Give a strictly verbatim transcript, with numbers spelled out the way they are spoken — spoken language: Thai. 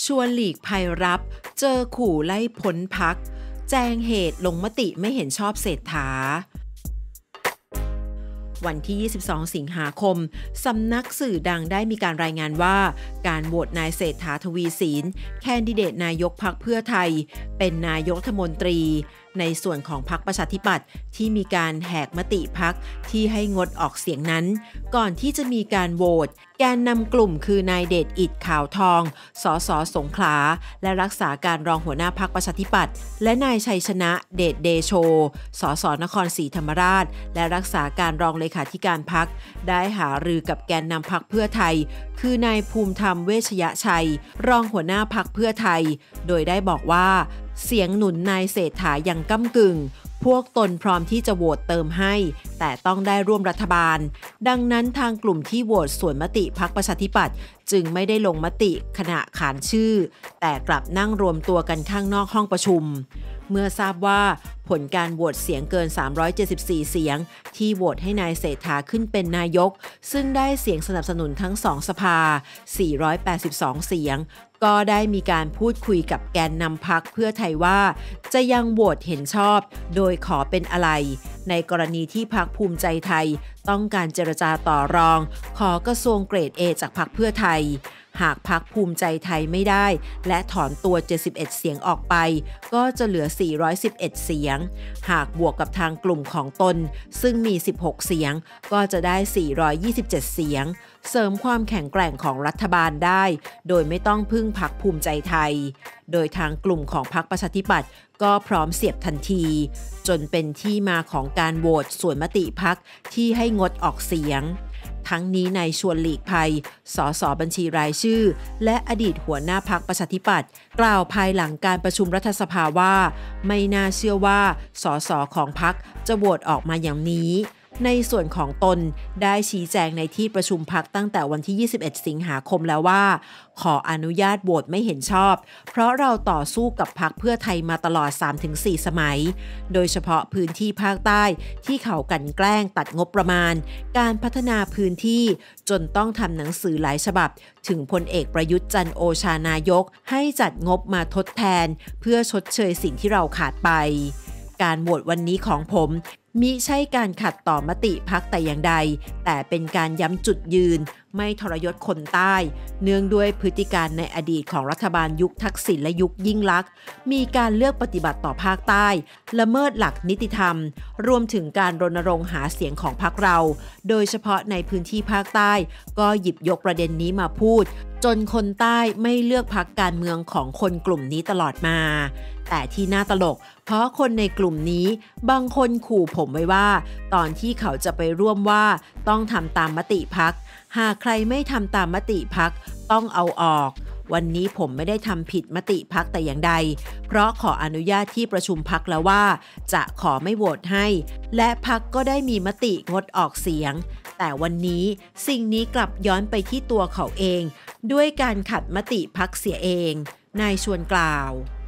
ชวนหลีกภัยรับเจอขู่ไล่พ้นพรรคแจงเหตุลงมติไม่เห็นชอบเศรษฐาวันที่ ยี่สิบสอง สิงหาคม สำนักสื่อดังได้มีการรายงานว่าการโหวตนายเศรษฐา ทวีสินแคนดิเดตนายกพรรคเพื่อไทยเป็นนายกรัฐมนตรีในส่วนของพรรคประชาธิปัตย์ที่มีการแหกมติพรรคที่ให้งดออกเสียงนั้นก่อนที่จะมีการโหวตแกนนำกลุ่มคือนายเดชอิฐขาวทองสสสงขลาและรักษาการรองหัวหน้าพรรคประชาธิปัตย์และนายชัยชนะเดชเดโชสสนครศรีธรรมราชและรักษาการรองเลขาธิการพรรคได้หารือกับแกนนำพรรคเพื่อไทยคือนายภูมิธรรมเวชยชัยรองหัวหน้าพรรคเพื่อไทยโดยได้บอกว่าเสียงหนุนนายเศรษฐายังก้ำกึ่งพวกตนพร้อมที่จะโหวตเติมให้แต่ต้องได้ร่วมรัฐบาลดังนั้นทางกลุ่มที่โหวตสวนมติพรรคประชาธิปัตย์จึงไม่ได้ลงมติขณะขานชื่อแต่กลับนั่งรวมตัวกันข้างนอกห้องประชุมเมื่อทราบว่าผลการโหวตเสียงเกินสามร้อยเจ็ดสิบสี่เสียงที่โหวตให้นายเศรษฐาขึ้นเป็นนายกซึ่งได้เสียงสนับสนุนทั้งสองสภาสี่ร้อยแปดสิบสองเสียงก็ได้มีการพูดคุยกับแกนนำพรรคเพื่อไทยว่าจะยังโหวตเห็นชอบโดยขอเป็นอะไรในกรณีที่พรรคภูมิใจไทยต้องการเจรจาต่อรองขอกระทรวงเกรด เอ จากพรรคเพื่อไทยหากพรรคภูมิใจไทยไม่ได้และถอนตัวเจ็ดสิบเอ็ดเสียงออกไปก็จะเหลือสี่ร้อยสิบเอ็ดเสียงหากบวกกับทางกลุ่มของตนซึ่งมีสิบหกเสียงก็จะได้สี่ร้อยยี่สิบเจ็ดเสียงเสริมความแข็งแกร่งของรัฐบาลได้โดยไม่ต้องพึ่งพรรคภูมิใจไทยโดยทางกลุ่มของพรรคประชาธิปัตย์ก็พร้อมเสียบทันทีจนเป็นที่มาของการโหวตส่วนมติพรรคที่ให้งดออกเสียงทั้งนี้นายชวนหลีกภัยสสบัญชีรายชื่อและอดีตหัวหน้าพรรคประชาธิปัตย์กล่าวภายหลังการประชุมรัฐสภาว่าไม่น่าเชื่อว่าสสของพรรคจะโหวตออกมาอย่างนี้ในส่วนของตนได้ชี้แจงในที่ประชุมพรรคตั้งแต่วันที่ ยี่สิบเอ็ด สิงหาคมแล้วว่าขออนุญาตโหวตไม่เห็นชอบเพราะเราต่อสู้กับพรรคเพื่อไทยมาตลอด สามถึงสี่ สมัยโดยเฉพาะพื้นที่ภาคใต้ที่เขากลั่นแกล้งตัดงบประมาณการพัฒนาพื้นที่จนต้องทำหนังสือหลายฉบับถึงพลเอกประยุทธ์จันทร์โอชานายกให้จัดงบมาทดแทนเพื่อชดเชยสิ่งที่เราขาดไปการโหวตวันนี้ของผมมิใช่การขัดต่อมติพรรคแต่อย่างใดแต่เป็นการย้ำจุดยืนไม่ทรยศคนใต้เนื่องด้วยพฤติการในอดีตของรัฐบาลยุคทักษิณและยุคยิ่งลักษณ์มีการเลือกปฏิบัติต่อภาคใต้ละเมิดหลักนิติธรรมรวมถึงการรณรงค์หาเสียงของพรรคเราโดยเฉพาะในพื้นที่ภาคใต้ก็หยิบยกประเด็นนี้มาพูดจนคนใต้ไม่เลือกพรรคการเมืองของคนกลุ่มนี้ตลอดมาแต่ที่น่าตลกเพราะคนในกลุ่มนี้บางคนขู่ผมไว้ว่าตอนที่เขาจะไปร่วมว่าต้องทำตามมติพรรคหากใครไม่ทำตามมติพรรคต้องเอาออกวันนี้ผมไม่ได้ทำผิดมติพรรคแต่อย่างใดเพราะขออนุญาตที่ประชุมพรรคแล้วว่าจะขอไม่โหวตให้และพรรคก็ได้มีมติงดออกเสียงแต่วันนี้สิ่งนี้กลับย้อนไปที่ตัวเขาเองด้วยการขัดมติพรรคเสียเองนายชวนกล่าว